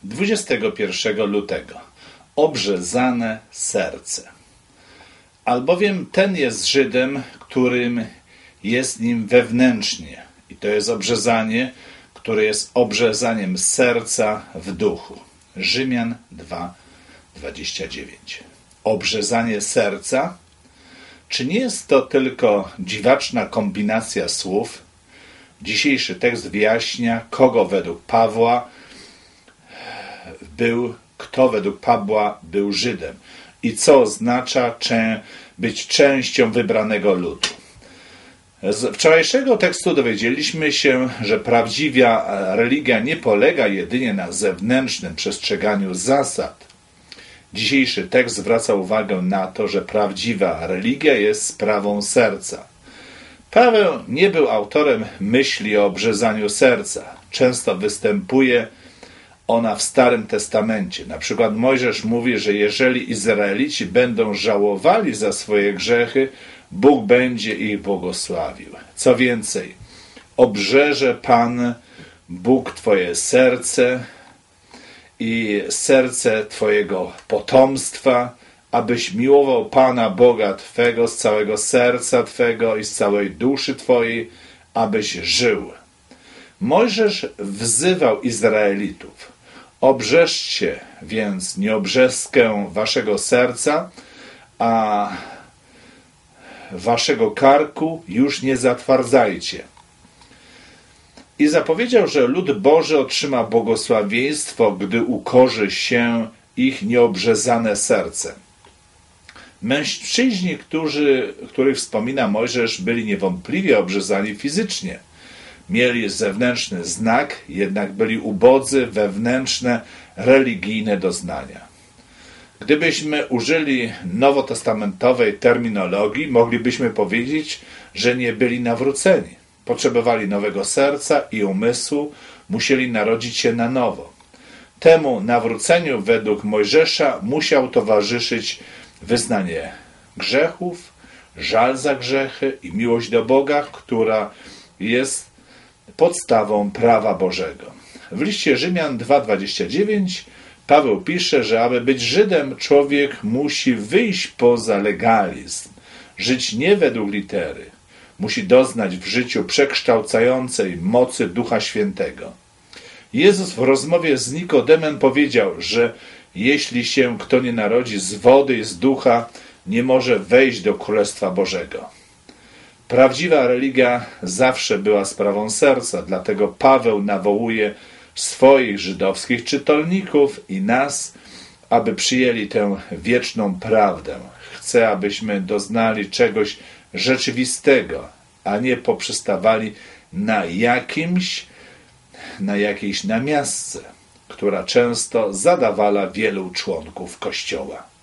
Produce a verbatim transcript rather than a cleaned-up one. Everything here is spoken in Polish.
dwudziestego pierwszego lutego. Obrzezane serce. Albowiem ten jest Żydem, którym jest nim wewnętrznie. I to jest obrzezanie, które jest obrzezaniem serca w duchu. Rzymian dwa, dwadzieścia dziewięć. Obrzezanie serca? Czy nie jest to tylko dziwaczna kombinacja słów? Dzisiejszy tekst wyjaśnia, kogo według Pawła był, kto według Pawła był Żydem i co oznacza czę, być częścią wybranego ludu. Z wczorajszego tekstu dowiedzieliśmy się, że prawdziwa religia nie polega jedynie na zewnętrznym przestrzeganiu zasad. Dzisiejszy tekst zwraca uwagę na to, że prawdziwa religia jest sprawą serca. Paweł nie był autorem myśli o obrzezaniu serca. Często występuje ona w Starym Testamencie. Na przykład Mojżesz mówi, że jeżeli Izraelici będą żałowali za swoje grzechy, Bóg będzie ich błogosławił. Co więcej, obrzeże Pan Bóg Twoje serce i serce Twojego potomstwa, abyś miłował Pana Boga Twego z całego serca Twego i z całej duszy Twojej, abyś żył. Mojżesz wzywał Izraelitów: obrzeżcie więc nieobrzeskę waszego serca, a waszego karku już nie zatwardzajcie. I zapowiedział, że lud Boży otrzyma błogosławieństwo, gdy ukorzy się ich nieobrzezane serce. Mężczyźni, którzy, których wspomina Mojżesz, byli niewątpliwie obrzezani fizycznie. Mieli zewnętrzny znak, jednak byli ubodzy wewnętrzne, religijne doznania. Gdybyśmy użyli nowotestamentowej terminologii, moglibyśmy powiedzieć, że nie byli nawróceni. Potrzebowali nowego serca i umysłu, musieli narodzić się na nowo. Temu nawróceniu według Mojżesza musiał towarzyszyć wyznanie grzechów, żal za grzechy i miłość do Boga, która jest podstawą prawa Bożego. W liście Rzymian dwa, dwadzieścia dziewięć Paweł pisze, że aby być Żydem, człowiek musi wyjść poza legalizm, żyć nie według litery. Musi doznać w życiu przekształcającej mocy Ducha Świętego. Jezus w rozmowie z Nikodemem powiedział, że jeśli się kto nie narodzi z wody i z ducha, nie może wejść do Królestwa Bożego. Prawdziwa religia zawsze była sprawą serca, dlatego Paweł nawołuje swoich żydowskich czytelników i nas, aby przyjęli tę wieczną prawdę. Chce, abyśmy doznali czegoś rzeczywistego, a nie poprzestawali na jakimś, na jakiejś namiastce, która często zadawala wielu członków Kościoła.